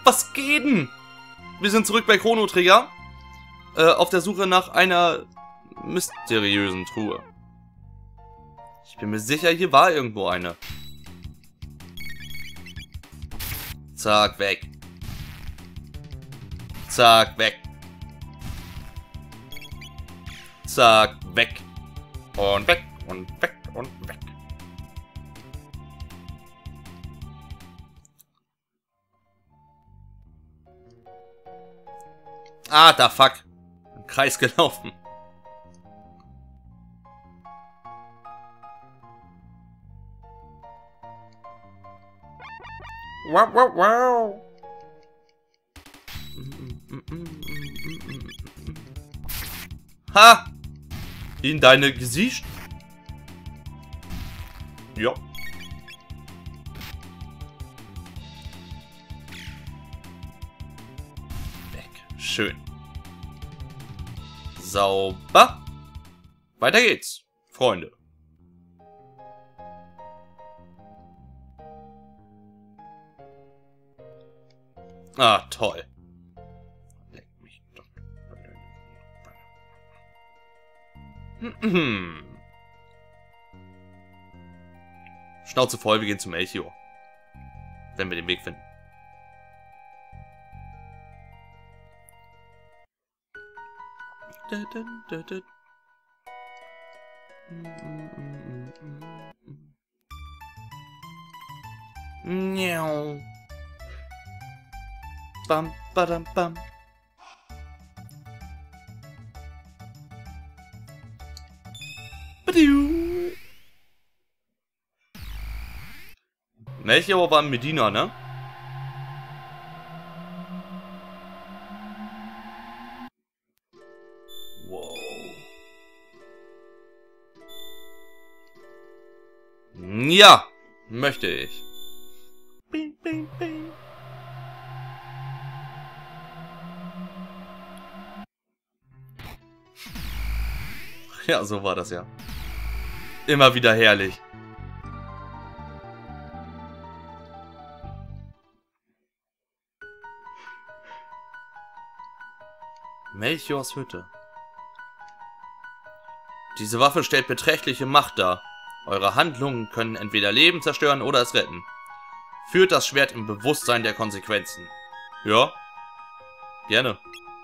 Was geht denn? Wir sind zurück bei Chrono Trigger. Auf der Suche nach einer mysteriösen Truhe. Ich bin mir sicher, hier war irgendwo eine. Zack, weg. Zack, weg. Zack, weg. Und weg und weg und weg. Ah, da fuck. Im Kreis gelaufen. Wow, wow, wow. Ha! In deine Gesicht? Ja. Weg. Schön. Sauber. Weiter geht's, Freunde. Ah, toll. Leck mich doch. Schnauze voll, wir gehen zum Melchior. Wenn wir den Weg finden. Miau. Bam, badam, bam. Badiu. Melchior war in Medina, ne? Wow. Ja, möchte ich. Bing, bing, bing. Ja, so war das ja. Immer wieder herrlich. Melchiors Hütte. Diese Waffe stellt beträchtliche Macht dar. Eure Handlungen können entweder Leben zerstören oder es retten. Führt das Schwert im Bewusstsein der Konsequenzen. Ja. Gerne.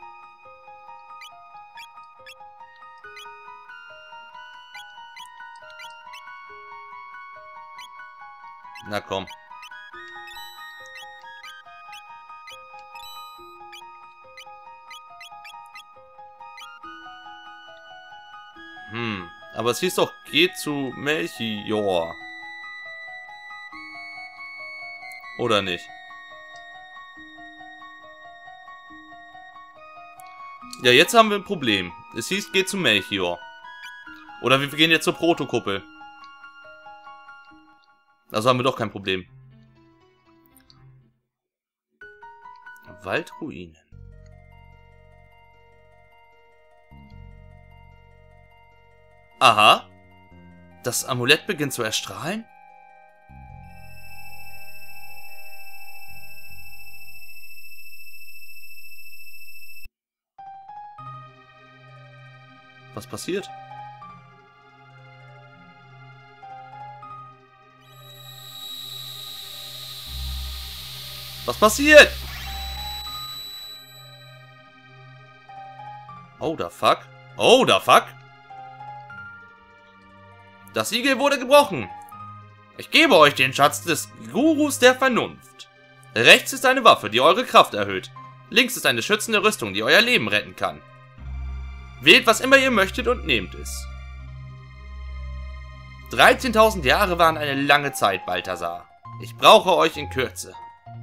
Na komm. Aber es hieß doch, geht zu Melchior. Oder nicht? Ja, jetzt haben wir ein Problem. Es hieß, geht zu Melchior. Oder wir gehen jetzt zur Protokuppel. Also haben wir doch kein Problem. Waldruinen. Aha. Das Amulett beginnt zu erstrahlen? Was passiert? Was passiert? Oh, da fuck. Oh, da fuck. Das Siegel wurde gebrochen. Ich gebe euch den Schatz des Gurus der Vernunft. Rechts ist eine Waffe, die eure Kraft erhöht. Links ist eine schützende Rüstung, die euer Leben retten kann. Wählt, was immer ihr möchtet und nehmt es. 13.000 Jahre waren eine lange Zeit, Balthasar. Ich brauche euch in Kürze.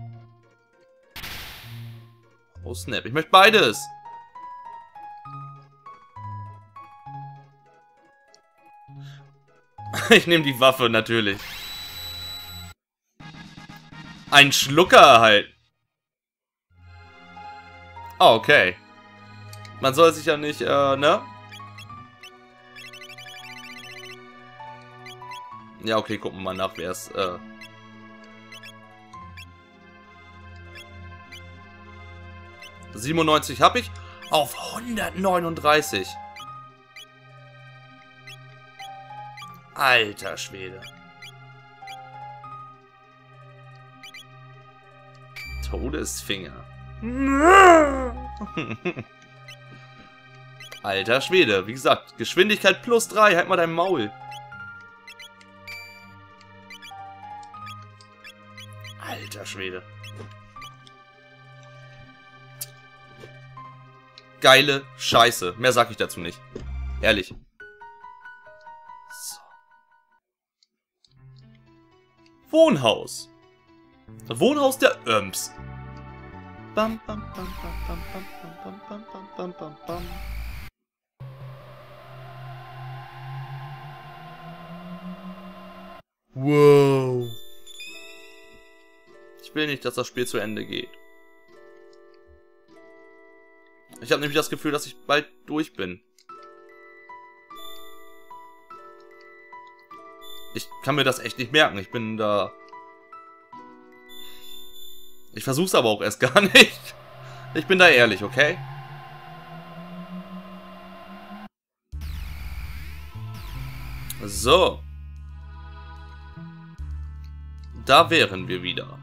Oh snap, ich möchte beides. Ich nehme die Waffe natürlich. Ein Schlucker erhalten. Oh, okay. Man soll sich ja nicht, ne? Ja, okay, gucken wir mal nach, wer es, 97 habe ich. Auf 139. Alter Schwede. Todesfinger. Alter Schwede. Wie gesagt, Geschwindigkeit plus 3. Halt mal dein Maul. Alter Schwede. Geile Scheiße. Mehr sag ich dazu nicht. Ehrlich. So. Wohnhaus. Wohnhaus der Öms. Bam, bam, bam, bam, bam, bam, bam, bam, bam, bam, bam. Wow. Ich will nicht, dass das Spiel zu Ende geht. Ich habe nämlich das Gefühl, dass ich bald durch bin. Ich kann mir das echt nicht merken. Ich bin da... Ich versuch's aber auch erst gar nicht. Ich bin da ehrlich, okay? So. Da wären wir wieder.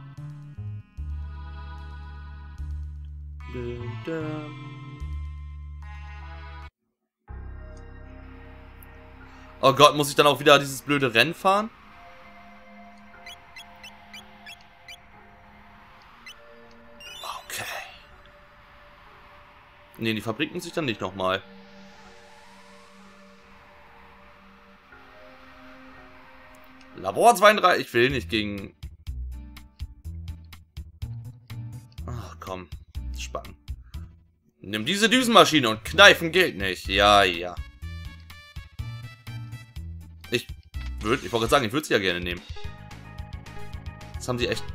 Oh Gott, muss ich dann auch wieder dieses blöde Rennen fahren? Okay. Ne, die Fabriken sich dann nicht nochmal. Labor 32, ich will nicht gegen... Ach komm, spannend. Nimm diese Düsenmaschine und kneifen gilt nicht. Ja, ja. Ich wollte gerade sagen, ich würde sie ja gerne nehmen. Das haben sie echt...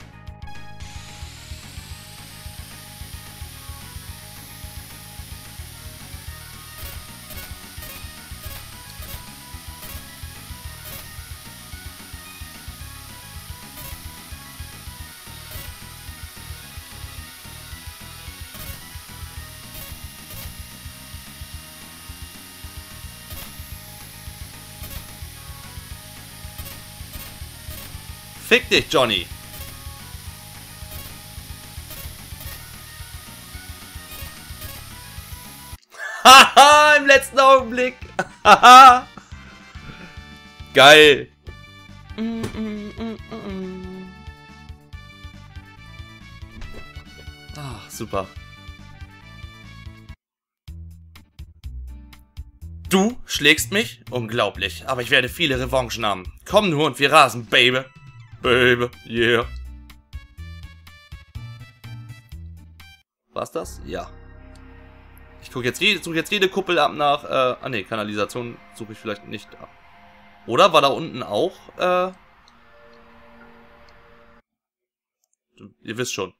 Fick dich, Johnny! Haha, im letzten Augenblick! Haha! Geil! Ah, super. Du schlägst mich? Unglaublich, aber ich werde viele Revanchen haben. Komm nur und wir rasen, Baby. Baby, yeah. War's das? Ja. Ich suche jetzt jede Kuppel ab nach, ah ne, Kanalisation suche ich vielleicht nicht ab. Oder war da unten auch, ihr wisst schon.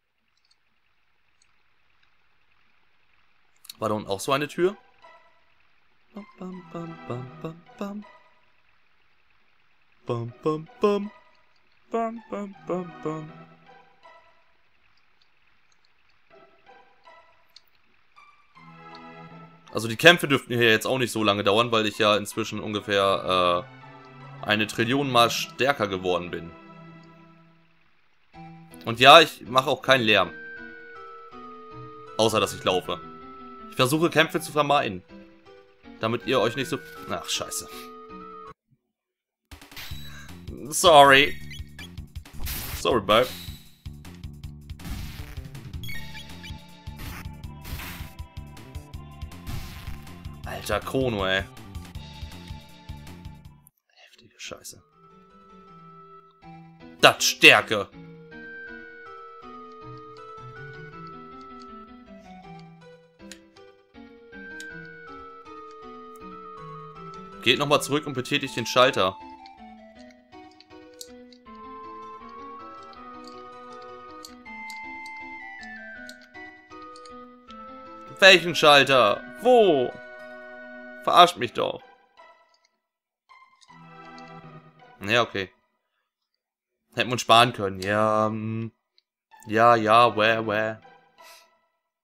War da unten auch so eine Tür? Bam, bam, bam, bam, bam, bam. Bam, bam, bam. Bam, bam, bam, bam. Also die Kämpfe dürften hier jetzt auch nicht so lange dauern, weil ich ja inzwischen ungefähr 1 Trillion Mal stärker geworden bin. Und ja, ich mache auch keinen Lärm. Außer, dass ich laufe. Ich versuche Kämpfe zu vermeiden. Damit ihr euch nicht so... Ach, scheiße. Sorry. Sorry, Babe. Alter Chrono, ey. Heftige Scheiße. Das Stärke. Geht nochmal zurück und betätigt den Schalter. Welchen Schalter? Wo? Verarscht mich doch. Ja, okay. Hätten wir uns sparen können. Ja, ja, where.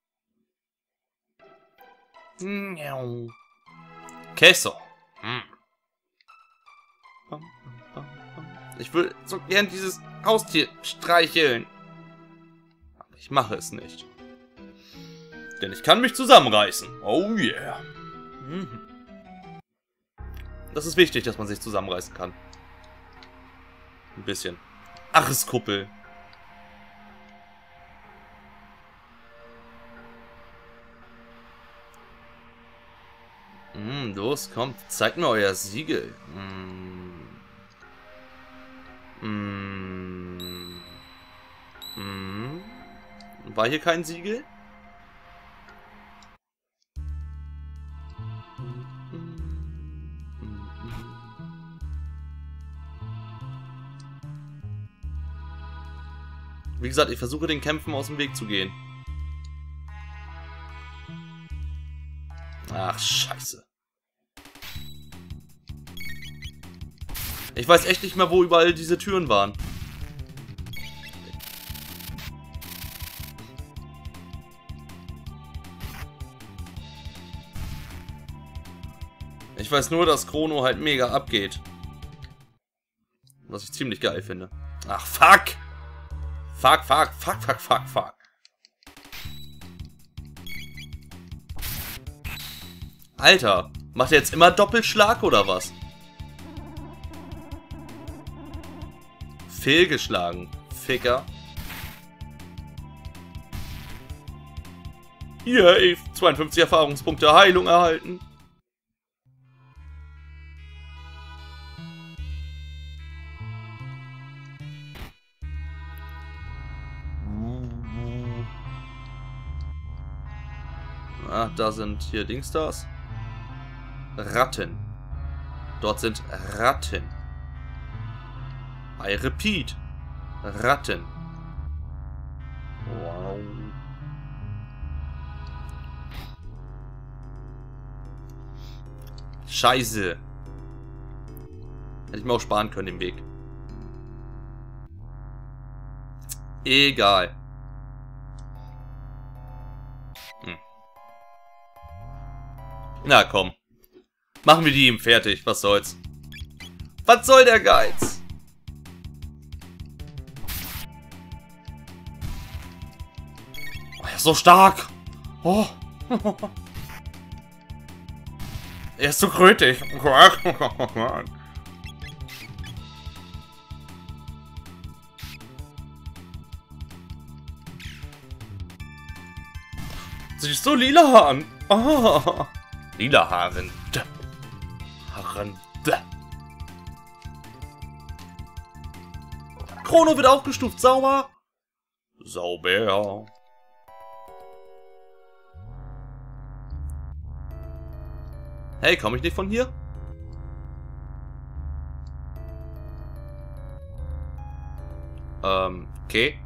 Käse. Ich will so gern dieses Haustier streicheln. Aber ich mache es nicht. Denn ich kann mich zusammenreißen. Oh yeah. Das ist wichtig, dass man sich zusammenreißen kann. Ein bisschen. Achskuppel. Los, kommt. Zeigt mir euer Siegel. War hier kein Siegel? Wie gesagt, ich versuche den Kämpfen aus dem Weg zu gehen. Ach, scheiße. Ich weiß echt nicht mehr, wo überall diese Türen waren. Ich weiß nur, dass Chrono halt mega abgeht. Was ich ziemlich geil finde. Ach, fuck! Fuck, fuck, fuck, fuck, fuck, fuck. Alter, macht er jetzt immer Doppelschlag oder was? Fehlgeschlagen, Ficker. Yay, 52 Erfahrungspunkte Heilung erhalten. Ah, da sind hier Dingstars. Ratten. Dort sind Ratten. I repeat. Ratten. Wow. Scheiße. Hätte ich mir auch sparen können, den Weg. Egal. Na komm. Machen wir die ihm fertig. Was soll's. Was soll der Geiz? Oh, er ist so stark. Oh. Er ist so krötig. Siehst du lila an? Oh. Lila Haaren. Chrono wird aufgestuft. Sauber. Sauber. Hey, komme ich nicht von hier? Okay.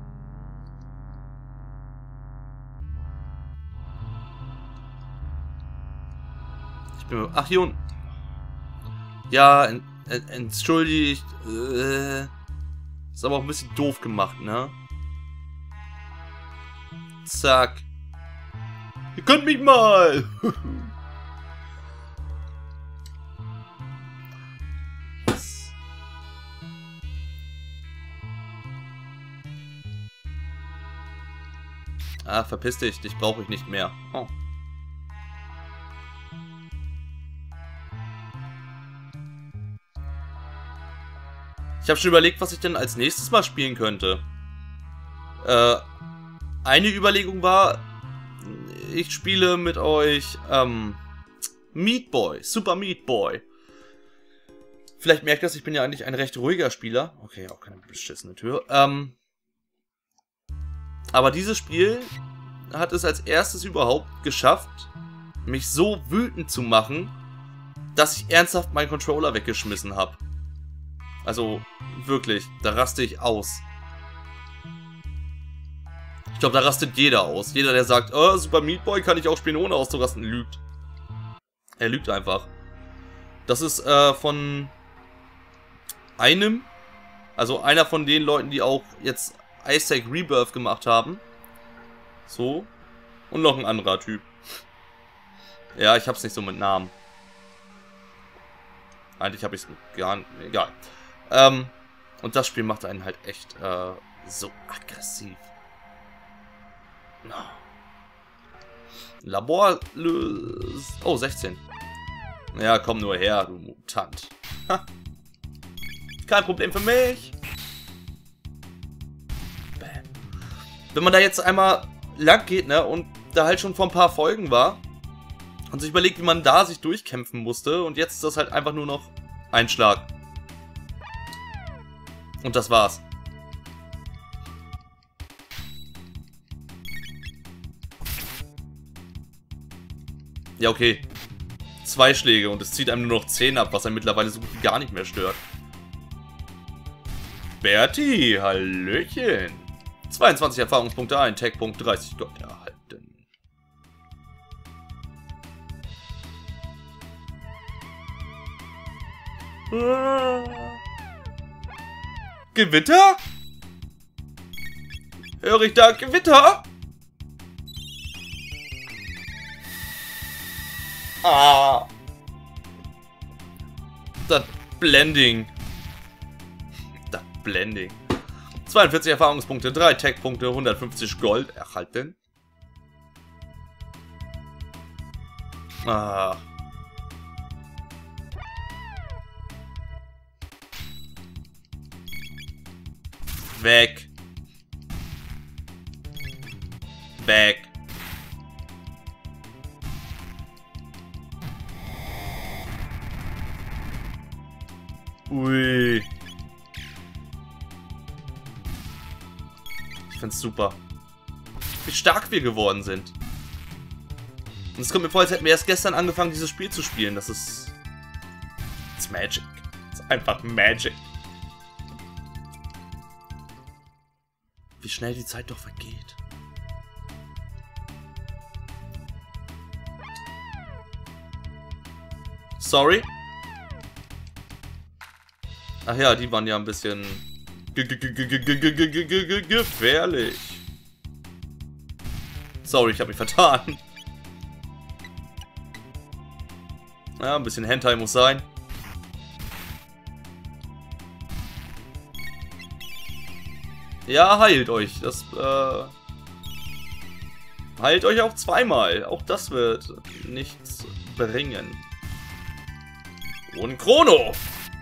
Ach, hier unten. Ja, entschuldigt. Ist aber auch ein bisschen doof gemacht, ne? Zack. Ihr könnt mich mal. Yes. Ah, verpiss dich. Dich brauche ich nicht mehr. Oh. Ich habe schon überlegt, was ich denn als nächstes mal spielen könnte. Eine Überlegung war, ich spiele mit euch Meat Boy, Super Meat Boy. Vielleicht merkt ihr das, ich bin ja eigentlich ein recht ruhiger Spieler. Okay, auch keine beschissene Tür. Aber dieses Spiel hat es als erstes überhaupt geschafft, mich so wütend zu machen, dass ich ernsthaft meinen Controller weggeschmissen habe. Also, wirklich, da raste ich aus. Ich glaube, da rastet jeder aus. Jeder, der sagt, oh, Super Meat Boy kann ich auch spielen, ohne auszurasten, lügt. Er lügt einfach. Das ist von einem, also einer von den Leuten, die auch jetzt Isaac Rebirth gemacht haben. So. Und noch ein anderer Typ. Ja, ich hab's nicht so mit Namen. Eigentlich habe ich es gar nicht. Egal. Und das Spiel macht einen halt echt so aggressiv. No. Labor löst. Oh, 16. Ja, komm nur her, du Mutant. Ha. Kein Problem für mich. Bam. Wenn man da jetzt einmal lang geht, ne, und da halt schon vor ein paar Folgen war und sich überlegt, wie man da sich durchkämpfen musste, und jetzt ist das halt einfach nur noch ein Schlag. Und das war's. Ja, okay. 2 Schläge und es zieht einem nur noch 10 ab, was einem mittlerweile so gut wie gar nicht mehr stört. Bertie, hallöchen. 22 Erfahrungspunkte, ein Tech-Punkt, 30 Gold erhalten. Gewitter? Höre ich da Gewitter? Ah. Das Blending. Das Blending. 42 Erfahrungspunkte, 3 Tech-Punkte, 150 Gold erhalten. Ah. Weg. Weg. Ui. Ich find's super. Wie stark wir geworden sind. Und es kommt mir vor, als hätten wir erst gestern angefangen, dieses Spiel zu spielen. Das ist... It's Magic. Das ist einfach Magic. Wie schnell die Zeit doch vergeht. Sorry? Ach ja, die waren ja ein bisschen gefährlich. Sorry, ich habe mich vertan. Ja, ein bisschen Hentai muss sein. Ja, heilt euch. Das, heilt euch auch zweimal. Auch das wird nichts bringen. Und Chrono!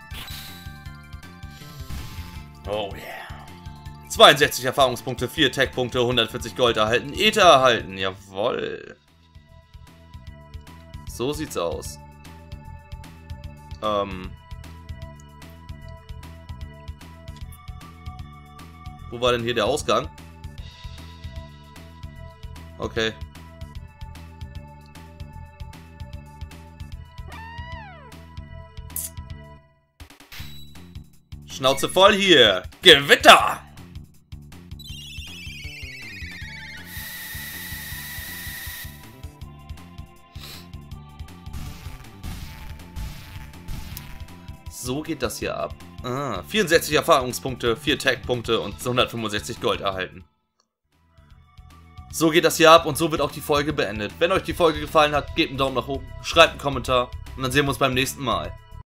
Oh yeah. 62 Erfahrungspunkte, 4 Tech-Punkte, 140 Gold erhalten, Ether erhalten. Jawoll. So sieht's aus. Wo war denn hier der Ausgang? Okay. Schnauze voll hier. Gewitter! So geht das hier ab. 64 Erfahrungspunkte, 4 Tech-Punkte und 165 Gold erhalten. So geht das hier ab und so wird auch die Folge beendet. Wenn euch die Folge gefallen hat, gebt einen Daumen nach oben, schreibt einen Kommentar und dann sehen wir uns beim nächsten Mal.